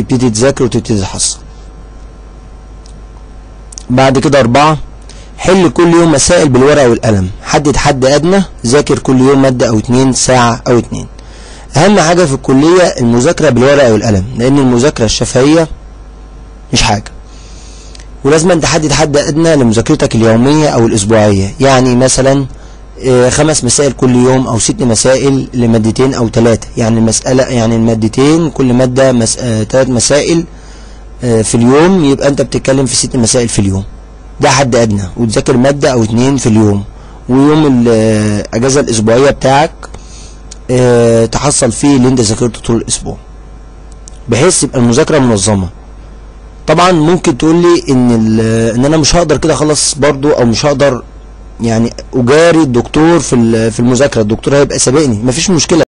تبتدي تذاكر وتبتدي تحصل. بعد كده 4، حل كل يوم مسائل بالورقة والقلم، حدد حد أدنى، ذاكر كل يوم مادة أو 2 ساعة أو 2. أهم حاجة في الكلية المذاكرة بالورقة والقلم، لأن المذاكرة الشفهية مش حاجة، ولازم أنت تحدد حد أدنى لمذاكرتك اليومية أو الأسبوعية. يعني مثلا 5 مسائل كل يوم أو 6 مسائل لمادتين أو 3، يعني المادتين كل مادة 3 مسائل في اليوم، يبقى أنت بتتكلم في 6 مسائل في اليوم، ده حد أدنى. وتذاكر مادة أو 2 في اليوم، ويوم الأجازة الأسبوعية بتاعك تحصل فيه اللي أنت ذاكرته طول الأسبوع، بحيث يبقى المذاكرة منظمة. طبعا ممكن تقول لي ان انا مش هقدر كده اخلص برضو، او مش هقدر يعني اجاري الدكتور في المذاكره، الدكتور هيبقى سابقني. مفيش مشكله.